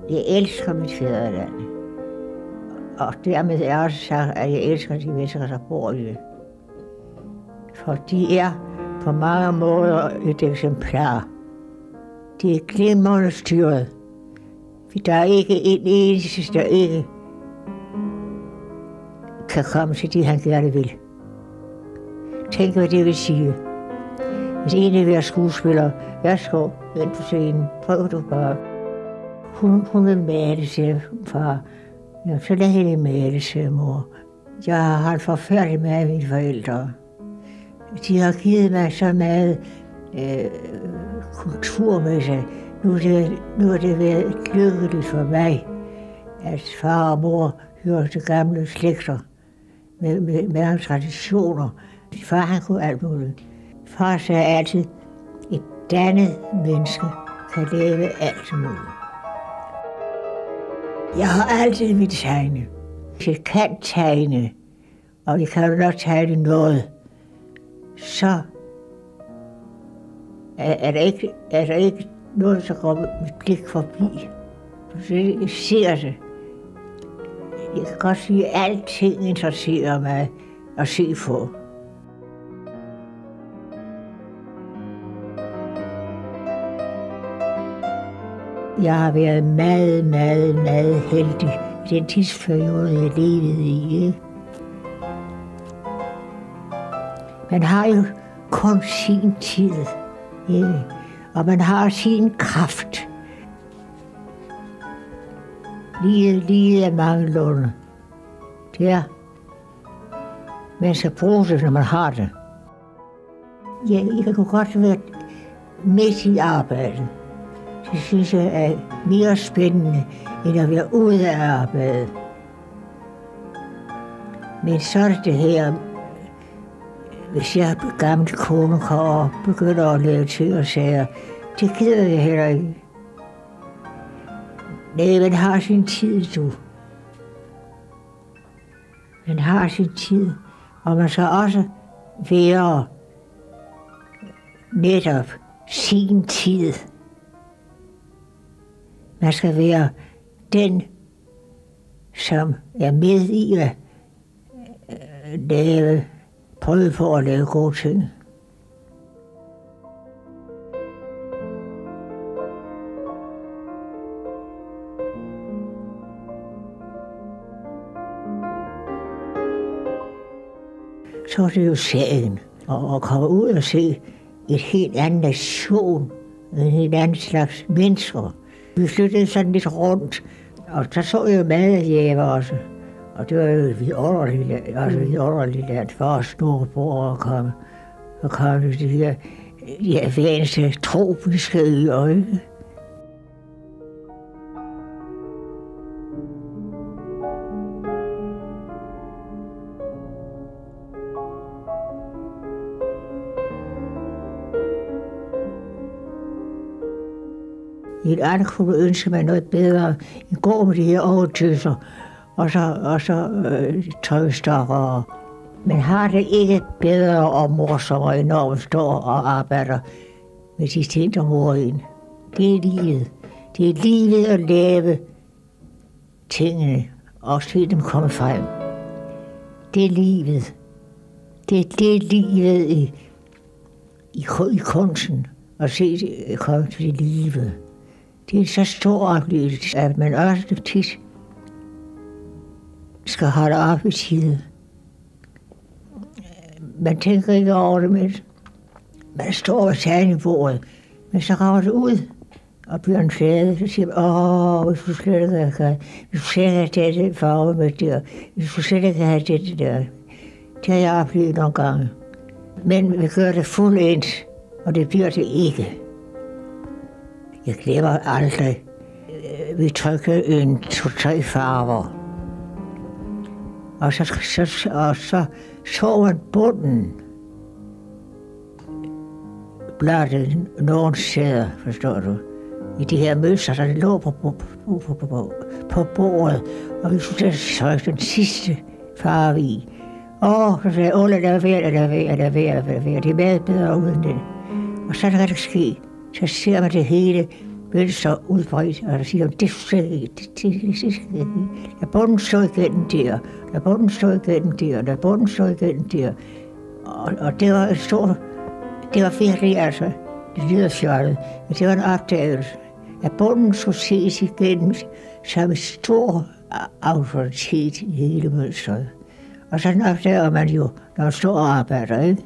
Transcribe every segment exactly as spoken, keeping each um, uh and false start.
Jeg elsker mit fædreland. Og dermed er også sagt, at jeg elsker de mennesker, der bor i det. For de er på mange måder et eksemplar. De er glimrende styret. Der er ikke en eneste, der ikke kan komme til det, han gerne vil. Tænk, hvad det vil sige. Hvis en vil være skuespiller, værsgo, ind på scenen, prøv du bare. Hun, hun vil male, siger far. Ja, så lad hende male, siger mor. Jeg har haft forfærdeligt med af mine forældre. De har givet mig så meget øh, kulturmæssigt. Nu er, det, nu er det været lykkeligt for mig, at far og mor hører til gamle slægter med, med mange traditioner. Far han kunne alt muligt. Far sagde altid, et dannet menneske kan leve alt muligt. Jeg har altid mit tegne. Hvis jeg kan tegne, og jeg kan jo nok tegne noget, så er, er, der ikke, er der ikke noget, der går mit blik forbi. Så jeg ser det. Jeg kan godt sige, at alting interesserer mig at se på. Jeg har været meget, meget, meget heldig i den tidsperiode, jeg levede i. Ikke? Man har jo kun sin tid, ikke? Og man har sin kraft. Livet, livet er mangelunde. Det er. Man skal bruge det, når man har det. Jeg, jeg kunne godt være midt i arbejdet. Det synes jeg er mere spændende, end at være ude af arbejdet. Men så er det det her, hvis jeg gamle kone kommer og begynder at lave ting og sager, det gider jeg heller ikke. Nej, man har sin tid, du. Man har sin tid, og man skal også være netop sin tid. Man skal være den, som er med i at lave, prøve på at lave gode ting. Så er det jo sagen at komme ud og se et helt andet nation, en helt anden slags mennesker. Vi flyttede sådan lidt rundt, og der så jeg jo madjæver også. Og det var jo et vidunderligt, altså vidunderligt land for os nordboere at komme, at komme til de her, de her advancede tropiske øer, ikke? I et andet kunne ønske mig noget bedre end gå med de her overtøser, og så, og så øh, tøjstokker. Men har det ikke bedre og morsommere, når man står og arbejder med de ting, der mor ind. Det er livet. Det er livet at lave tingene og se dem komme frem. Det er livet. Det er det livet i, i, i kunsten, at se det komme til livet. Det er så stor oplevelse, at man også tit skal holde op i tiden. Man tænker ikke over det, men man står ved tegnebordet, men så rager det ud og bliver en fade, så siger man, åh, hvis du slet ikke kan, hvis du slet ikke have det farve med det, hvis du slet ikke have det der. Det har jeg oplevet nogle gange. Men vi gør det fuldendt, og det bliver det ikke. Jeg glemmer aldrig, vi trykkede en to-tre farver. Og så, så, og så så man bunden. Blattet nogle steder, forstår du. I de her mønster, der lå på, på, på, på, på, på bordet. Og vi skulle trykke den sidste farve i. Åh, så sagde jeg, åh, lad det være, lad det være, lad det være, lad det være. Det er meget bedre uden det. Og så kan det ske. Så ser man det hele blev så udbredt, og der siger, det skal ikke, det, det, det skal ikke. Der bunden stod igennem der, der bunden stod igennem der, der bunden stod igennem der. Og, og det var et stort, det var virkelig, altså, det lyder fjollet, men det var en opdagelse, at bunden skulle ses igennem som en stor autoritet i hele mønstret. Og sådan opdager man jo, når man står og arbejder, ikke?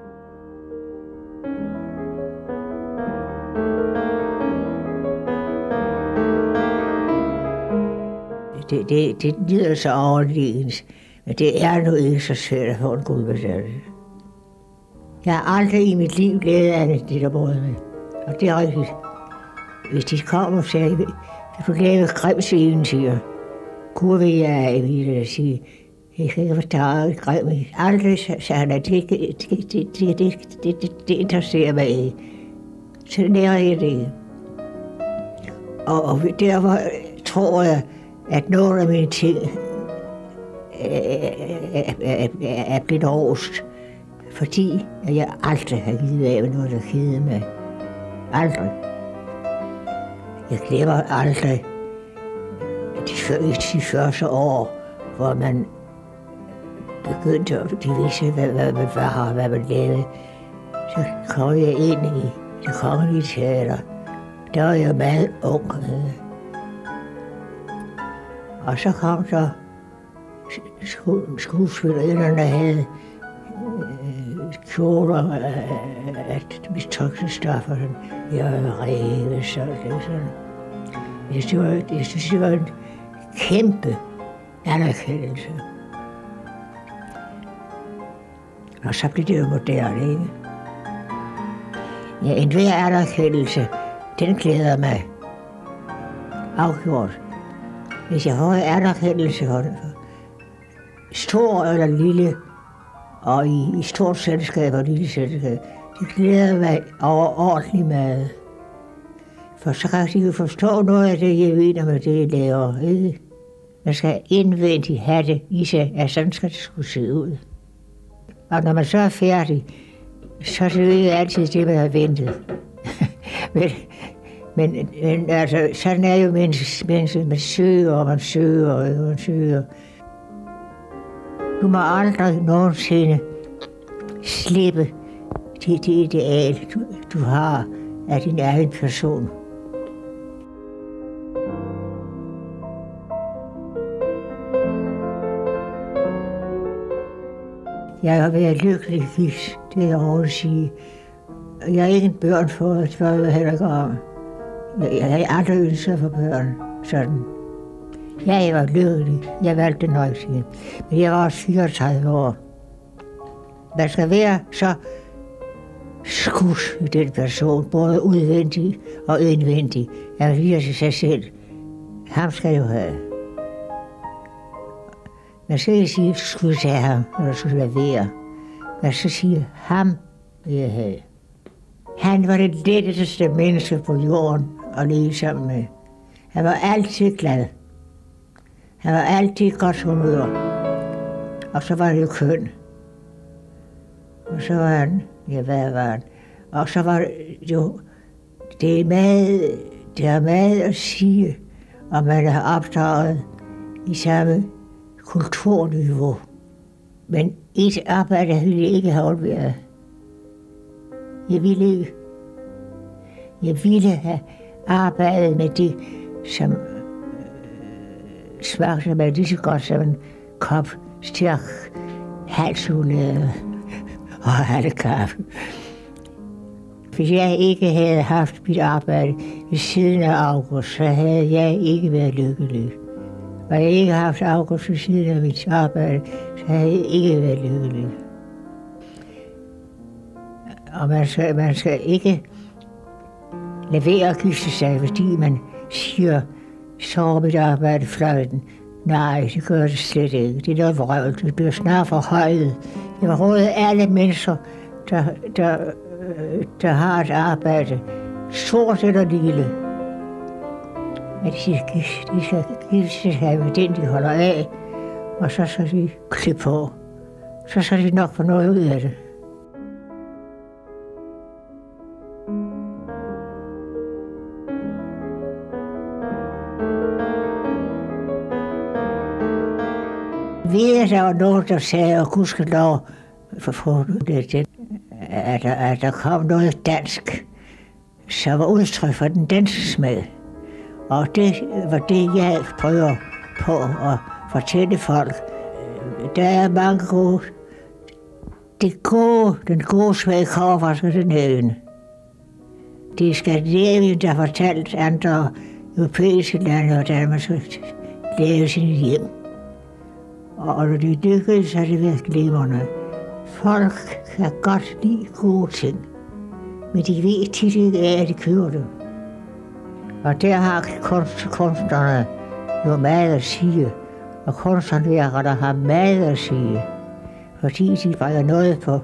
Det, det, det lyder så overlegent, men det er nu ikke så svært at få en guldmedalje. Jeg har aldrig i mit liv glædet af det, det der både med. Og det er rigtigt. Hvis de kommer og siger, at du laver Grimms eventyr, kunne vi jeg ville sige, jeg kan ikke forstå Grimm. Aldrig sagde han, at det, det, det, det, det, det, det interesserer mig ikke. Så lærer jeg det. Og, og derfor tror jeg, at nogle af mine ting er, er, er, er blevet rost, fordi jeg aldrig har givet af noget, der keder mig. Aldrig. Jeg glemmer aldrig de, de første år, hvor man begyndte at de vidste, hvad, hvad man var og hvad man lavede. Så kom jeg ind i det kongelige teater. Der var jeg meget ung. Og så kom så skuespillerinderne havde øh, kjoler af toksestoffer. Jeg var revet sådan. Jeg synes, det var, jeg synes, det var en kæmpe anerkendelse. Og så blev det jo moderne, ikke? Ja, enhver anerkendelse, den glæder mig. Afgjort. Hvis jeg har en anerkendelse for det, stor eller lille, og i, i stort selskab og lille selskab, det glæder mig overordentligt meget. For så kan de jo forstå noget af det, jeg mener med det, jeg laver. Ikke? Man skal indvendigt have det i sig, at sådan skal det skulle se ud. Og når man så er færdig, så er det jo ikke altid det, man har ventet. men, men, men altså, sådan er jo mennesket. Mennesket. Man søger, og man søger, og man søger. Du må aldrig nogensinde slippe det, det ideal, du, du har af din egen person. Jeg har været lykkelig gift, det er jeg overhovedet sige. Jeg er ikke en børn for, at jeg vil heller ikke om. Jeg har aldrig ønsket at få børn, sådan. Ja, jeg var lykkelig. Jeg valgte det nok sige. Men jeg var også fireogtredive år. Man skal være så skudt i den person, både udvendig og indvendig. Jeg siger til sig selv, ham skal jeg jo have. Man skal ikke sige, skulle jeg have ham, eller skulle jeg være. Man skal sige, ham vil jeg have. Han var det letteste menneske på jorden at leve sammen med. Han var altid glad. Han var altid i godt humør. Og så var det jo køn. Og så var han, ja, hvad var han? Og så var det jo, det er meget, det er meget at sige, om man har opdraget i samme kulturniveau. Men et arbejde ville jeg ikke have undværet. Jeg ville ikke. Jeg ville have arbejdet med det, som øh, smagte mig lige så godt som en kop stærk halvchokolade og hattekaffe. Hvis jeg ikke havde haft mit arbejde ved siden af August, så havde jeg ikke været lykkelig. Og jeg ikke havde haft August ved siden af mit arbejde, så havde jeg ikke været lykkelig. Og man skal, man skal ikke lade være at gifte sig, fordi man siger, så mit arbejde fløjten. Nej, det gør det slet ikke. Det er noget vrøvl. Det bliver snart forhøjet. Jeg vil råde alle mennesker, der, der, der har et arbejde, stort eller lille, at de skal, de skal gifte sig med den, de holder af, og så skal de klippe på. Så skal de nok få noget ud af det. ved, at der var nogen, der sagde, og gudskelov, for, for det, det, at, der, at der kom noget dansk, som var udtryk for den danske smag. Og det var det, jeg prøver på at fortælle folk. Der er mange gode. Det gode, den gode smag kommer fra Skandinavien. Det er Skandinavien, der har fortalt andre europæiske lande, hvordan man skal lave sine hjem. Og når de lykkedes, så er det været glimrende. Folk kan godt lide gode ting, men de ved tit ikke af, at de køber dem. Og der har kunst, kunstnerne jo meget at sige, og kunsthåndværkerne har meget at sige, fordi de bringer noget på,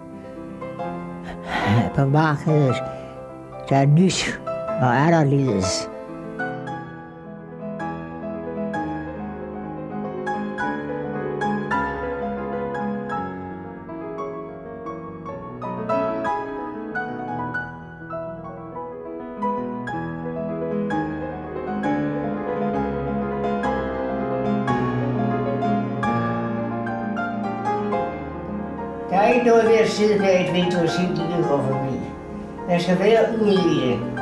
på markedet, der er nyt og anderledes. Der er ikke noget ved at sidde bag et vindue og se, at de går forbi. Man skal være ude i det.